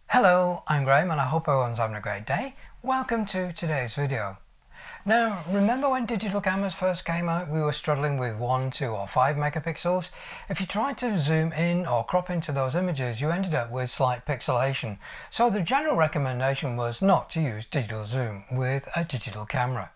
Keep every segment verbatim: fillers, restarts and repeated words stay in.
Hello, I'm Graham and I hope everyone's having a great day. Welcome to today's video. Now, remember when digital cameras first came out, we were struggling with one, two or five megapixels? If you tried to zoom in or crop into those images, you ended up with slight pixelation. So the general recommendation was not to use digital zoom with a digital camera.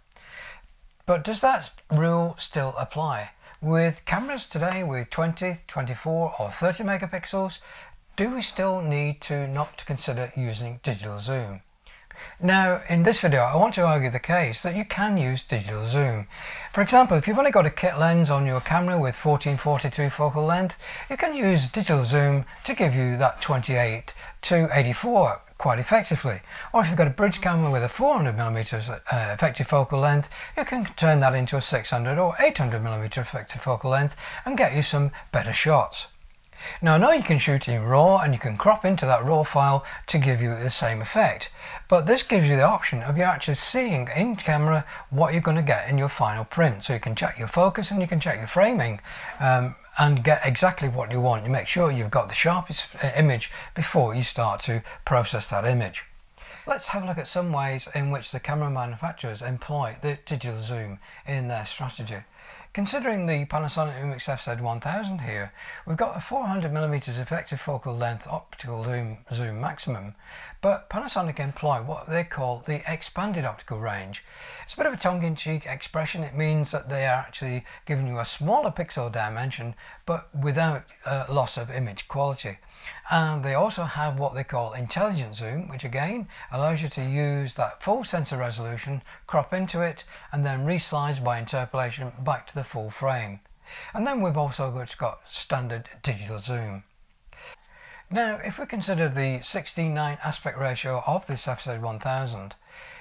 But does that rule still apply? With cameras today with twenty, twenty-four or thirty megapixels, do we still need to not to consider using digital zoom? Now, in this video, I want to argue the case that you can use digital zoom. For example, if you've only got a kit lens on your camera with fourteen forty-two focal length, you can use digital zoom to give you that twenty-eight to eighty-four quite effectively. Or if you've got a bridge camera with a four hundred millimeter uh, effective focal length, you can turn that into a six hundred or eight hundred millimeter effective focal length and get you some better shots. Now I know you can shoot in RAW and you can crop into that RAW file to give you the same effect, but this gives you the option of you actually seeing in camera what you're going to get in your final print. So you can check your focus and you can check your framing um, and get exactly what you want. You make sure you've got the sharpest image before you start to process that image. Let's have a look at some ways in which the camera manufacturers employ the digital zoom in their strategy. Considering the Panasonic Lumix F Z one thousand here, we've got a four hundred millimeter effective focal length optical zoom, zoom maximum, but Panasonic employ what they call the expanded optical range. It's a bit of a tongue-in-cheek expression. It means that they are actually giving you a smaller pixel dimension but without uh, loss of image quality. And they also have what they call intelligent zoom, which again allows you to use that full sensor resolution, crop into it and then resize by interpolation back to the full frame. And then we've also got standard digital zoom. Now if we consider the sixteen nine aspect ratio of this F Z one thousand,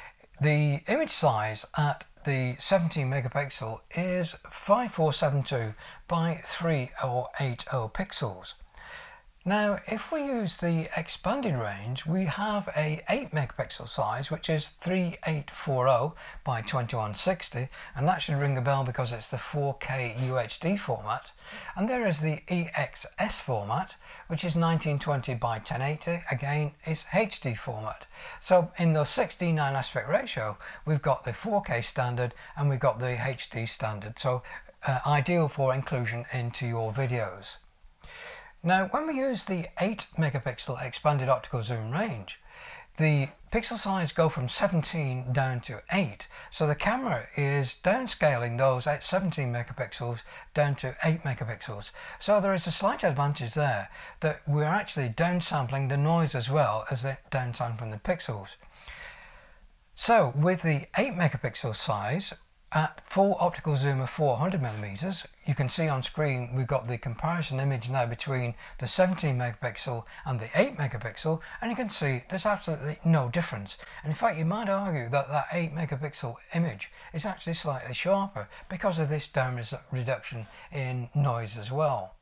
the image size at the seventeen megapixel is five four seven two by three thousand eighty pixels. Now if we use the expanded range, we have a eight megapixel size which is three thousand eight hundred forty by twenty-one sixty, and that should ring a bell because it's the four K U H D format. And there is the E X S format which is nineteen twenty by ten eighty, again is H D format. So in the sixteen nine aspect ratio we've got the four K standard and we've got the H D standard, so uh, ideal for inclusion into your videos. Now when we use the eight megapixel expanded optical zoom range, the pixel size go from seventeen down to eight, so the camera is downscaling those at seventeen megapixels down to eight megapixels. So there is a slight advantage there that we're actually downsampling the noise as well as the downsampling the pixels. So with the eight megapixel size at full optical zoom of four hundred millimeters, you can see on screen we've got the comparison image now between the seventeen megapixel and the eight megapixel, and you can see there's absolutely no difference. And in fact you might argue that that eight megapixel image is actually slightly sharper because of this down reduction in noise as well.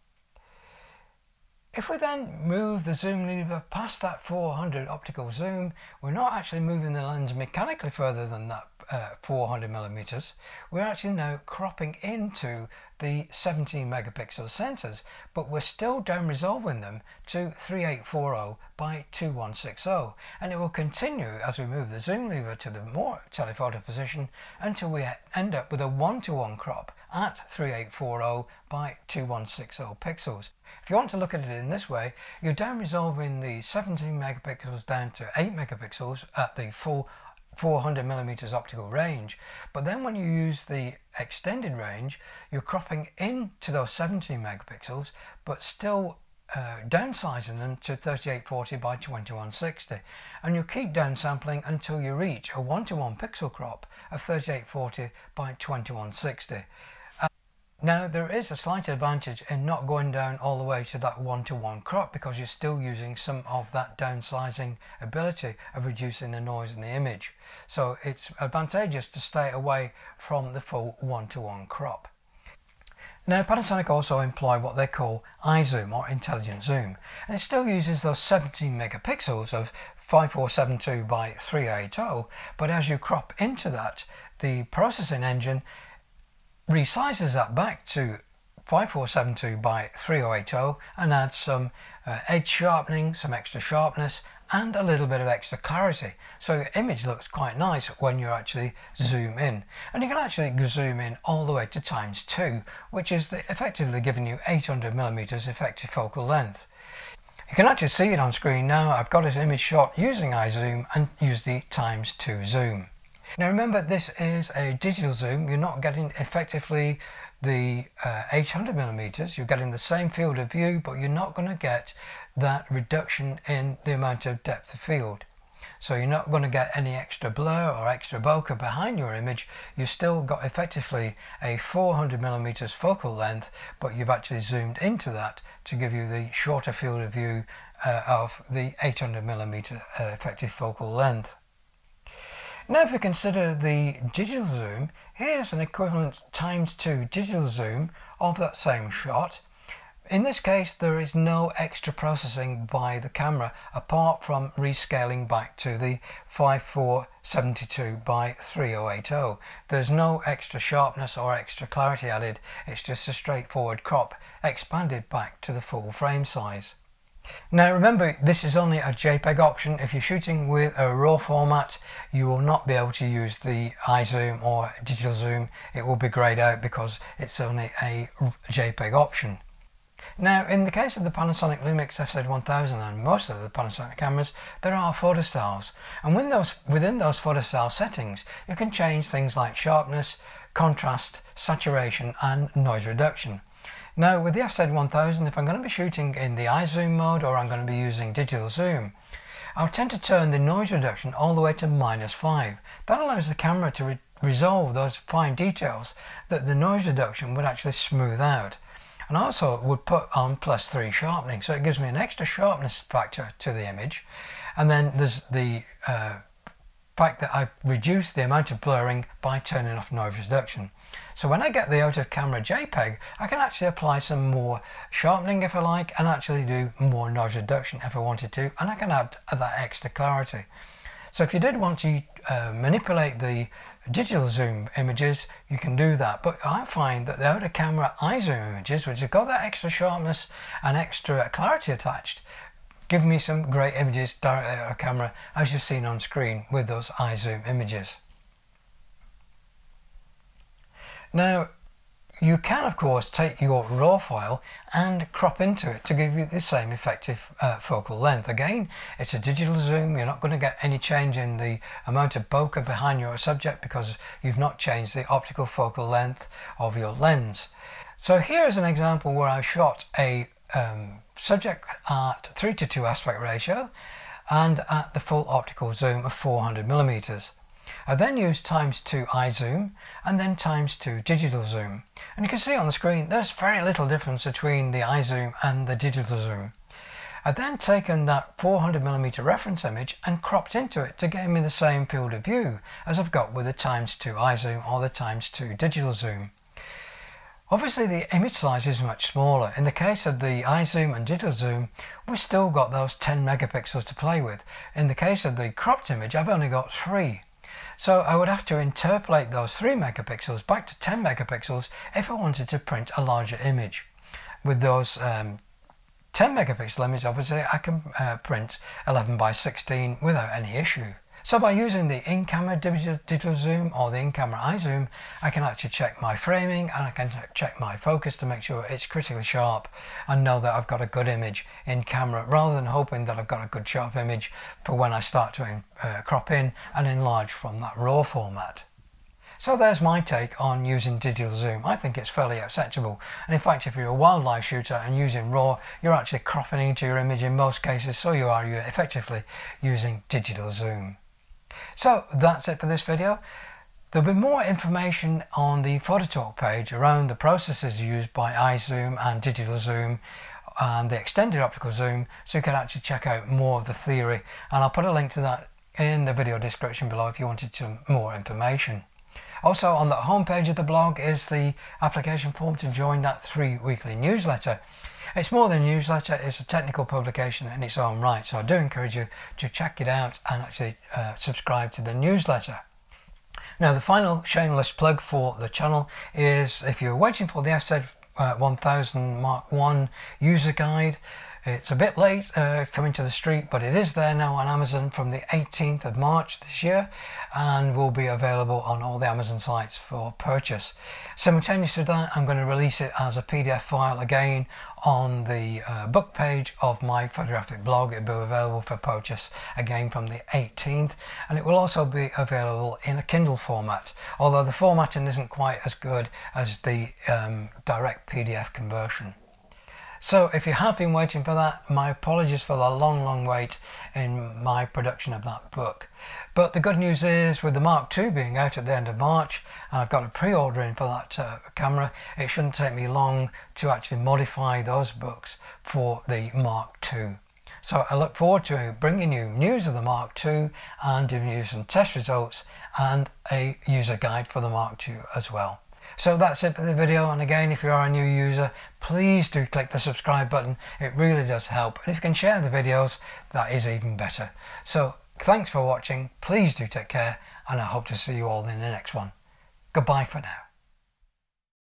If we then move the zoom lever past that four hundred optical zoom, we're not actually moving the lens mechanically further than that uh, four hundred millimeters. We're actually now cropping into the seventeen megapixel sensors, but we're still down resolving them to three thousand eight hundred forty by twenty-one sixty, and it will continue as we move the zoom lever to the more telephoto position until we end up with a one to one crop at three thousand eight hundred forty by twenty-one sixty pixels. If you want to look at it in this way, you're down resolving the seventeen megapixels down to eight megapixels at the full four hundred millimeters optical range, but then when you use the extended range, you're cropping into those seventeen megapixels but still uh, downsizing them to thirty-eight forty by twenty-one sixty, and you'll keep downsampling until you reach a one to one pixel crop of thirty-eight forty by twenty-one sixty. Now there is a slight advantage in not going down all the way to that one to one crop because you're still using some of that downsizing ability of reducing the noise in the image. So it's advantageous to stay away from the full one to one crop. Now Panasonic also employ what they call i.zoom or intelligent zoom, and it still uses those seventeen megapixels of five four seven two by three thousand eight hundred, but as you crop into that, the processing engine resizes that back to five four seven two by three thousand eighty and adds some uh, edge sharpening, some extra sharpness and a little bit of extra clarity. So your image looks quite nice when you actually zoom in. And you can actually zoom in all the way to times two, which is the, effectively giving you eight hundred millimeters effective focal length. You can actually see it on screen now. I've got an image shot using i.zoom and use the times two zoom. Now remember, this is a digital zoom. You're not getting effectively the uh, eight hundred millimeters. You're getting the same field of view, but you're not going to get that reduction in the amount of depth of field. So you're not going to get any extra blur or extra bokeh behind your image. You've still got effectively a four hundred millimeters focal length, but you've actually zoomed into that to give you the shorter field of view uh, of the eight hundred millimeter uh, effective focal length. Now if we consider the digital zoom, here's an equivalent times two digital zoom of that same shot. In this case, there is no extra processing by the camera apart from rescaling back to the fifty-four seventy-two by three thousand eighty. There's no extra sharpness or extra clarity added. It's just a straightforward crop expanded back to the full frame size. Now remember, this is only a JPEG option. If you're shooting with a RAW format, you will not be able to use the i.zoom or digital zoom. It will be grayed out because it's only a JPEG option. Now in the case of the Panasonic Lumix F Z one thousand and most of the Panasonic cameras, there are photo styles, and within those, within those photo style settings you can change things like sharpness, contrast, saturation and noise reduction. Now with the F Z one thousand, if I'm going to be shooting in the i.zoom mode or I'm going to be using digital zoom, I'll tend to turn the noise reduction all the way to minus five. That allows the camera to re resolve those fine details that the noise reduction would actually smooth out. And also it would put on plus three sharpening, so it gives me an extra sharpness factor to the image. And then there's the uh, fact that I reduce the amount of blurring by turning off noise reduction. So when I get the out of camera JPEG, I can actually apply some more sharpening if I like, and actually do more noise reduction if I wanted to, and I can add that extra clarity. So if you did want to uh, manipulate the digital zoom images, you can do that, but I find that the out of camera i.zoom images, which have got that extra sharpness and extra clarity attached, give me some great images directly out of camera, as you've seen on screen with those i.zoom images. Now you can of course take your RAW file and crop into it to give you the same effective uh, focal length. Again, it's a digital zoom. You're not going to get any change in the amount of bokeh behind your subject because you've not changed the optical focal length of your lens. So here's an example where I shot a um, subject at three to two aspect ratio and at the full optical zoom of four hundred millimeters. I then used times two i.zoom and then times two digital zoom, and you can see on the screen there's very little difference between the i.zoom and the digital zoom. I then taken that four hundred millimeter reference image and cropped into it to give me the same field of view as I've got with the times two i.zoom or the times two digital zoom. Obviously the image size is much smaller. In the case of the i.zoom and digital zoom, we've still got those ten megapixels to play with. In the case of the cropped image, I've only got three. So I would have to interpolate those three megapixels back to ten megapixels if I wanted to print a larger image. With those um, ten megapixel image, obviously I can uh, print eleven by sixteen without any issue. So by using the in-camera digital, digital zoom or the in-camera i.zoom, I can actually check my framing and I can check my focus to make sure it's critically sharp and know that I've got a good image in camera, rather than hoping that I've got a good sharp image for when I start to uh, crop in and enlarge from that RAW format. So there's my take on using digital zoom. I think it's fairly acceptable, and in fact if you're a wildlife shooter and using RAW, you're actually cropping into your image in most cases, so you are you're effectively using digital zoom. So that's it for this video. There'll be more information on the PhotoTalk page around the processes used by i.zoom and digital zoom and the extended optical zoom, so you can actually check out more of the theory, and I'll put a link to that in the video description below if you wanted some more information. Also on the home page of the blog is the application form to join that three weekly newsletter. It's more than a newsletter, it's a technical publication in its own right, so I do encourage you to check it out and actually uh, subscribe to the newsletter. Now the final shameless plug for the channel is if you're waiting for the F Z one thousand Mark one user guide, It's a bit late uh, coming to the street, but it is there now on Amazon from the eighteenth of March this year, and will be available on all the Amazon sites for purchase. Simultaneous with that, I'm going to release it as a P D F file again on the uh, book page of my photographic blog. It'll be available for purchase again from the eighteenth, and it will also be available in a Kindle format, although the formatting isn't quite as good as the um, direct P D F conversion. So if you have been waiting for that, my apologies for the long, long wait in my production of that book. But the good news is, with the Mark two being out at the end of March, and I've got a pre-order in for that uh, camera, it shouldn't take me long to actually modify those books for the Mark two. So I look forward to bringing you news of the Mark two and giving you some test results and a user guide for the Mark two as well. So that's it for the video, and again, if you are a new user, please do click the subscribe button. It really does help, and if you can share the videos, that is even better. So thanks for watching, please do take care, and I hope to see you all in the next one. Goodbye for now.